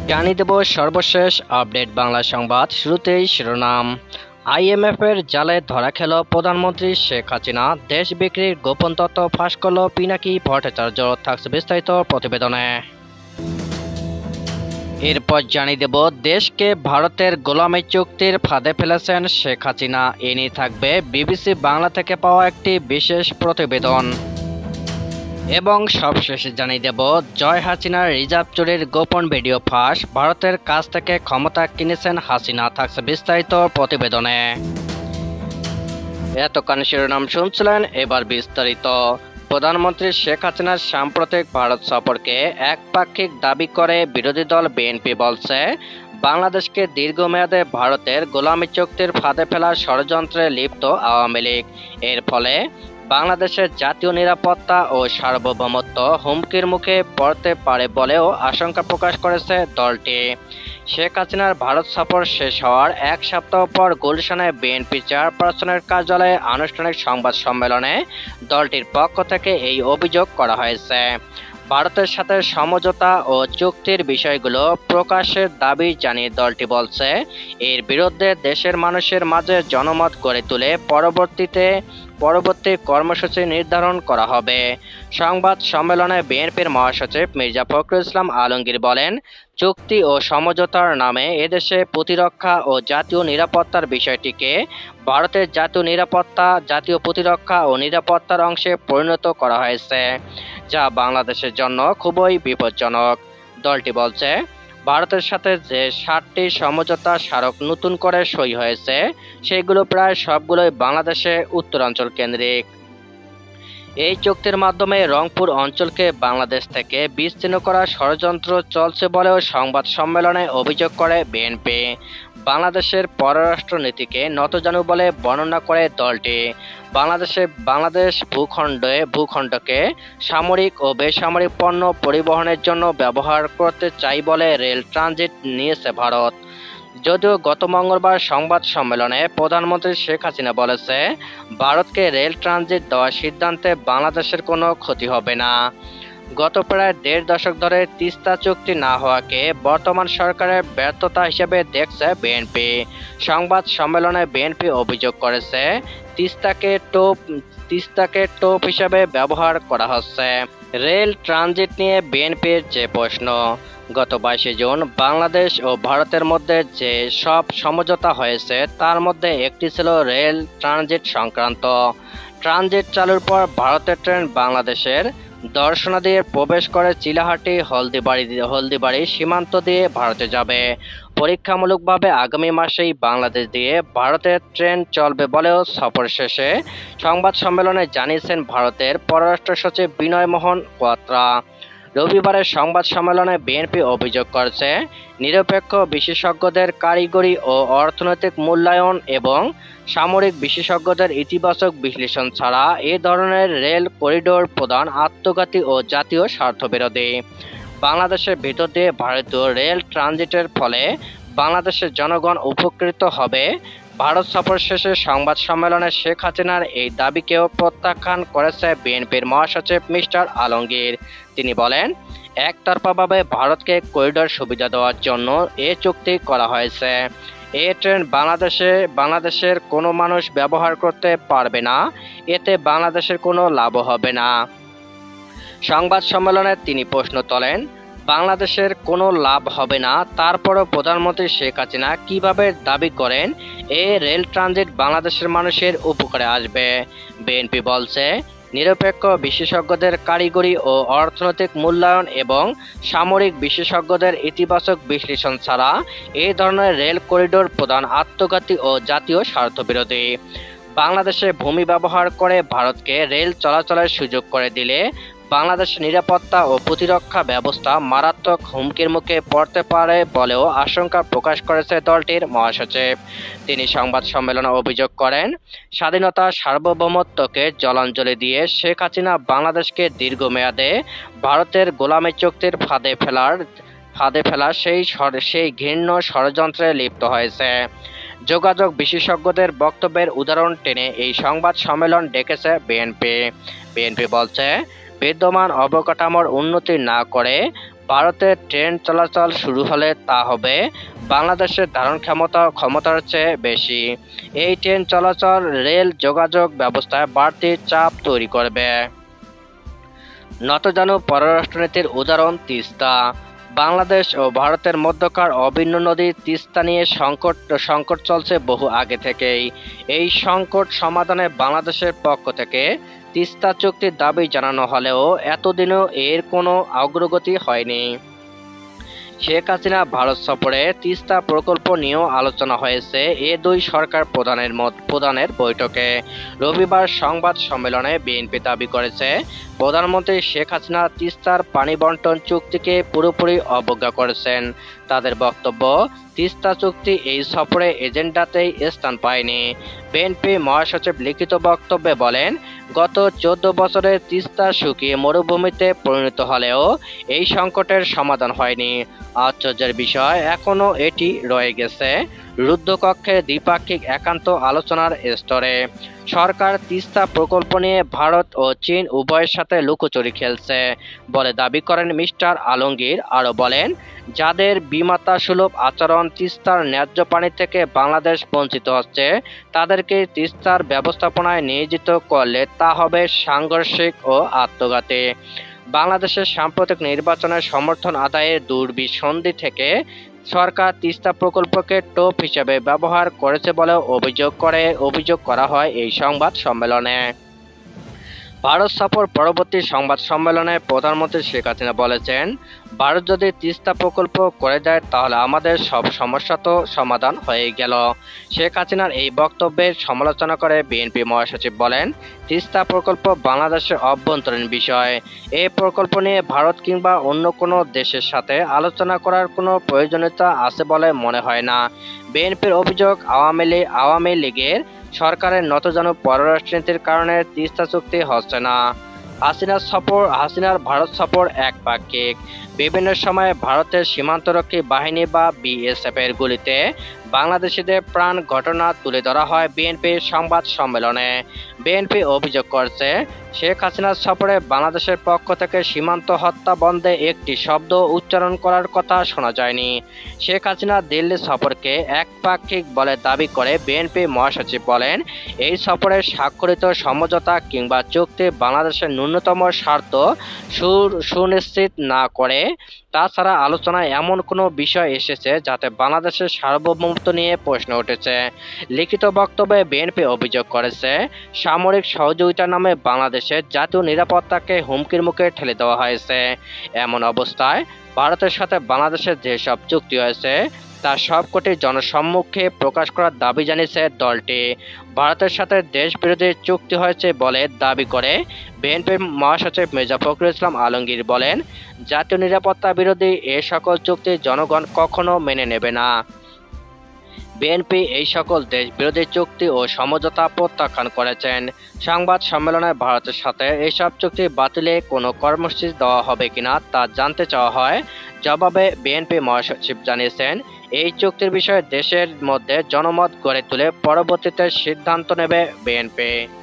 জানিয়ে দেব সর্বশেষ আপডেট বাংলা সংবাদ। শুরুতেই শিরোনাম। আইএমএফের জালে ধরা খেল প্রধানমন্ত্রী শেখ হাসিনা, দেশ বিক্রির গোপন তথ্য ফাঁস করল পিনাকি ভট্টাচার্য। থাকছে বিস্তারিত প্রতিবেদনে। এরপর জানিয়ে দেব দেশকে ভারতের গোলামি চুক্তির ফাঁদে ফেলেছেন শেখ হাসিনা। এ নিয়ে থাকবে বিবিসি বাংলা থেকে পাওয়া একটি বিশেষ প্রতিবেদন। এবং সবশেষে জানিয়ে দেব জয় হাসিনার রিজার্ভ চুরির গোপন ভিডিও ফাঁস, ভারতের কাছ থেকে ক্ষমতা কিনেছেন হাসিনা। থাকছে বিস্তারিত প্রতিবেদনে। এতক্ষণ শিরোনাম শুনছিলেন, এবার বিস্তারিত। প্রধানমন্ত্রী শেখ হাসিনার সাম্প্রতিক ভারত সফরকে একপাক্ষিক দাবি করে বিরোধী দল বিএনপি বলছে, বাংলাদেশকে দীর্ঘমেয়াদে ভারতের গোলামি চুক্তির ফাঁদে ফেলার ষড়যন্ত্রে লিপ্ত আওয়ামী লীগ। এর ফলে বাংলাদেশের জাতীয় নিরাপত্তা ও সার্বভৌমত্ব হুমকির মুখে পড়তে পারে বলেও আশঙ্কা প্রকাশ করেছে দলটি। শেখ হাসিনার ভারত সফর শেষ হওয়ার এক সপ্তাহ পর গুলশানে বিএনপি চেয়ারপারসনের কার্যালয়ে আনুষ্ঠানিক সংবাদ সম্মেলনে দলটির পক্ষ থেকে এই অভিযোগ করা হয়েছে। ভারতের সাথে সমঝোতা ও চুক্তির বিষয়গুলো প্রকাশের দাবি জানিয়ে দলটি বলছে, এর বিরুদ্ধে দেশের মানুষের মাঝে জনমত গড়ে তুলে পরবর্তী কর্মসূচি নির্ধারণ করা হবে। সংবাদ সম্মেলনে বিএনপির মহাসচিব মির্জা ফখরুল ইসলাম আলমগীর বলেন, চুক্তি ও সমঝোতার নামে এদেশে প্রতিরক্ষা ও জাতীয় নিরাপত্তার বিষয়টিকে ভারতের জাতীয় প্রতিরক্ষা ও নিরাপত্তার অংশে পরিণত করা হয়েছে, যা বাংলাদেশের জন্য খুবই বিপজ্জনক। দলটি বলছে, ভারতের সাথে যে 7টি সমঝোতা স্মারক নতুন করে সই হয়েছে, সেগুলো প্রায় সবগুলোই বাংলাদেশের উত্তরাঞ্চল কেন্দ্রিক। এই চুক্তির মাধ্যমে রংপুর অঞ্চলকে বাংলাদেশ থেকে বিচ্ছিন্ন করার ষড়যন্ত্র চলছে বলেও সংবাদ সম্মেলনে অভিযোগ করে বিএনপি। বাংলাদেশের পররাষ্ট্র নীতিকে নতজানু বলে বর্ণনা করে দলটি বাংলাদেশ ভূখণ্ডকে সামরিক ও বেসামরিক পণ্য পরিবহনের জন্য ব্যবহার করতে চাই বলে রেল ট্রানজিট নিয়েছে ভারত। যদিও গত মঙ্গলবার সংবাদ সম্মেলনে প্রধানমন্ত্রী শেখ হাসিনা বলেছে, ভারতকে রেল ট্রানজিট দেওয়ার সিদ্ধান্তে বাংলাদেশের কোনো ক্ষতি হবে না। গত প্রায় 1.5 দশক ধরে তিস্তা চুক্তি না হওয়াকে বর্তমান সরকারের ব্যর্থতা হিসেবে দেখছে বিএনপি। সংবাদ সম্মেলনে বিএনপি অভিযোগ করেছে, তিস্তাকে টোপ হিসেবে ব্যবহার করা হচ্ছে। রেল ট্রানজিট নিয়ে বিএনপির যে প্রশ্ন, গত 22 জুন বাংলাদেশ ও ভারতের মধ্যে যে সব সমঝোতা হয়েছে তার মধ্যে একটি ছিল রেল ট্রানজিট সংক্রান্ত। ট্রানজিট চালুর পর ভারতের ট্রেন বাংলাদেশের দর্শনা দিয়ে প্রবেশ করে চিলাহাটি হলদিবাড়ি সীমান্ত দিয়ে ভারতে যাবে। পরীক্ষামূলকভাবে আগামী মাসেই বাংলাদেশ দিয়ে ভারতের ট্রেন চলবে বলেও সফর শেষে সংবাদ সম্মেলনে জানিয়েছেন ভারতের পররাষ্ট্র সচিব বিনয় মোহন কোয়াত্রা। রবিবারের সংবাদ সম্মেলনে বিএনপি অভিযোগ করেছে, নিরপেক্ষ বিশেষজ্ঞদের কারিগরি ও অর্থনৈতিক মূল্যায়ন এবং সামরিক বিশেষজ্ঞদের ইতিবাচক বিশ্লেষণ ছাড়া এ ধরনের রেল করিডোর প্রদান আত্মঘাতী ও জাতীয় স্বার্থবিরোধী। বাংলাদেশের ভিতর দিয়ে ভারতীয় রেল ট্রানজিটের ফলে বাংলাদেশের জনগণ উপকৃত হবে। ভারত সফর শেষে সংবাদ সম্মেলনে শেখ হাসিনার এই দাবিকেও প্রত্যাখ্যান করেছে বিএনপির মহাসচিব মিস্টার আলমগীর। তিনি বলেন, একতরফাভাবে ভারতকে করিডোর সুবিধা দেওয়ার জন্য এ চুক্তি করা হয়েছে। এ ট্রেন বাংলাদেশের কোনো মানুষ ব্যবহার করতে পারবে না, এতে বাংলাদেশের কোনো লাভ হবে না। সংবাদ সম্মেলনে তিনি প্রশ্ন তোলেন, বাংলাদেশের কোনো লাভ হবে না, তারপরও প্রধানমন্ত্রী শেখ হাসিনা কিভাবে দাবি করেন এ রেল ট্রানজিট বাংলাদেশের মানুষের উপকারে আসবে? বিএনপি বলছে, নিরপেক্ষ বিশেষজ্ঞদের কারিগরি ও অর্থনৈতিক মূল্যায়ন এবং সামরিক বিশেষজ্ঞদের ইতিবাচক বিশ্লেষণ ছাড়া এই ধরনের রেল করিডোর প্রদান আত্মঘাতী ও জাতীয় স্বার্থবিরোধী। বাংলাদেশে ভূমি ব্যবহার করে ভারতকে রেল চলাচলের সুযোগ করে দিলে বাংলাদেশের নিরাপত্তা ও প্রতিরক্ষা ব্যবস্থা মারাত্মক হুমকির মুখে পড়তে পারে বলেও আশঙ্কা প্রকাশ করেছে দলটির মহাসচিব। তিনি সংবাদ সম্মেলনে অভিযোগ করেন, স্বাধীনতা সার্বভৌমত্বকে জলাঞ্জলি দিয়ে শেখ হাসিনা বাংলাদেশকে দীর্ঘমেয়াদে ভারতের গোলামি চুক্তির ফাঁদে ফেলা সেই ঘৃণ্য ষড়যন্ত্রে লিপ্ত হয়েছে। যোগাযোগ বিশেষজ্ঞদের বক্তব্যের উদাহরণ টেনে এই সংবাদ সম্মেলন ডেকেছে বিএনপি বলছে, বিদ্যমান অবকাঠামোর উন্নতি না করে ভারতে ট্রেন চলাচল শুরু হলে তা হবে বাংলাদেশের ধারণ ক্ষমতার চেয়ে বেশি। এই ট্রেন চলাচল রেল যোগাযোগ ব্যবস্থায় বাড়তি চাপ তৈরি করবে। নতজানু পররাষ্ট্রনীতির উদাহরণ তিস্তা। বাংলাদেশ ও ভারতের মধ্যকার অভিন্ন নদী তিস্তা নিয়ে সংকট চলছে বহু আগে থেকেই। এই সংকট সমাধানে বাংলাদেশের পক্ষ থেকে তিস্তা চুক্তির দাবি জানানো হলেও এতদিনও এর কোনো অগ্রগতি হয়নি। শেখ হাসিনা ভারত সফরে তিস্তা প্রকল্প নিয়েও আলোচনা হয়েছে এ দুই সরকার প্রধানের বৈঠকে। রবিবার সংবাদ সম্মেলনে বিএনপি দাবি করেছে, প্রধানমন্ত্রী শেখ হাসিনা তিস্তার পানি বণ্টন চুক্তিকে পুরোপুরি অবজ্ঞা করেছেন। তাদের বক্তব্য, তিস্তা চুক্তি এই সফরে এজেন্ডাতেই স্থান পায়নি। বিএনপি মহাসচিব লিখিত বক্তব্যে বলেন, গত 14 বছরে তিস্তা শুকিয়ে মরুভূমিতে পরিণত হলেও এই সংকটের সমাধান হয়নি। আশ্চর্যের বিষয়, এখনও এটি রয়ে গেছে রুদ্ধকক্ষের দ্বিপাক্ষিক একান্ত আলোচনার স্তরে। সরকার তিস্তা প্রকল্প নিয়ে ভারত ও চীন উভয়ের সাথে লুকোচুরি খেলছে বলে দাবি করেন মিস্টার আলমগীর। আরও বলেন, যাদের বিমাতা সুলভ আচরণ তিস্তার ন্যায্য পানি থেকে বাংলাদেশ বঞ্চিত হচ্ছে, তাদেরকে তিস্তার ব্যবস্থাপনায় নিয়োজিত করলে তা হবে সাংঘর্ষিক ও আত্মঘাতী। বাংলাদেশের সাম্প্রতিক নির্বাচনের সমর্থন আদায়ের দুর্বিসন্ধি থেকে সরকার তিস্তা প্রকল্পকে টোপ হিসেবে ব্যবহার করেছে বলে অভিযোগ করা হয় এই সংবাদ সম্মেলনে। ভারত সফর পরবর্তী সংবাদ সম্মেলনে প্রধানমন্ত্রী শেখ হাসিনা বলেছেন, ভারত যদি তিস্তা প্রকল্প করে দেয় তাহলে আমাদের সব সমস্যা তো সমাধান হয়ে গেল। শেখ হাসিনার এই বক্তব্যের সমালোচনা করে বিএনপি মহাসচিব বলেন, তিস্তা প্রকল্প বাংলাদেশের অভ্যন্তরীণ বিষয়। এই প্রকল্প নিয়ে ভারত কিংবা অন্য কোনো দেশের সাথে আলোচনা করার কোনো প্রয়োজনীয়তা আছে বলে মনে হয় না। বিএনপির অভিযোগ, আওয়ামী লীগের সরকারের নতজানু পররাষ্ট্রনীতির কারণে তিস্তা চুক্তি হচ্ছে না। হাসিনার ভারত সফর একপাক্ষিক। বিভিন্ন সময়ে ভারতের সীমান্তরক্ষী বাহিনী বা বিএসএফ এর গুলিতে বাংলাদেশিদের প্রাণ ঘটনা তুলে ধরা হয় বিএনপির সংবাদ সম্মেলনে। বিএনপি অভিযোগ করছে, শেখ হাসিনার সফরে বাংলাদেশের পক্ষ থেকে সীমান্ত হত্যা বন্ধে একটি শব্দ উচ্চারণ করার কথা শোনা যায়নি। শেখ হাসিনা দিল্লি সফরকে একপাক্ষিক বলে দাবি করে বিএনপি মহাসচিব বলেন, এই সফরে স্বাক্ষরিত সমঝোতা কিংবা চুক্তি বাংলাদেশের ন্যূনতম স্বার্থ সুনিশ্চিত না করে। তাছাড়া আলোচনায় এমন কোনো বিষয় এসেছে যাতে বাংলাদেশের সার্বভৌমত্ব নিয়ে প্রশ্ন উঠেছে। লিখিত বক্তব্যে বিএনপি অভিযোগ করেছে, সামরিক সহযোগিতার নামে বাংলাদেশের জাতীয় নিরাপত্তাকে হুমকির মুখে ঠেলে দেওয়া হয়েছে। এমন অবস্থায় ভারতের সাথে বাংলাদেশের যেসব চুক্তি হয়েছে তার সবকটি জনসম্মুখে প্রকাশ করার দাবি জানিয়েছে দলটি। ভারতের সাথে দেশবিরোধী চুক্তি হয়েছে বলে দাবি করে বিএনপির মহাসচিব মির্জা ফখরুল ইসলাম আলমগীর বলেন, জাতীয় নিরাপত্তা বিরোধী এ সকল চুক্তি জনগণ কখনো মেনে নেবে না। বিএনপি এই সকল দেশবিরোধী চুক্তি ও সমঝোতা প্রত্যাখ্যান করেছেন। সংবাদ সম্মেলনে ভারতের সাথে এইসব চুক্তি বাতিলে কোনো কর্মসূচি দেওয়া হবে কিনা তা জানতে চাওয়া হয়। জবাবে বিএনপি মহাসচিব জানিয়েছেন, এই চুক্তির বিষয়ে দেশের মধ্যে জনমত গড়ে তুলে পরবর্তীতে সিদ্ধান্ত নেবে বিএনপি।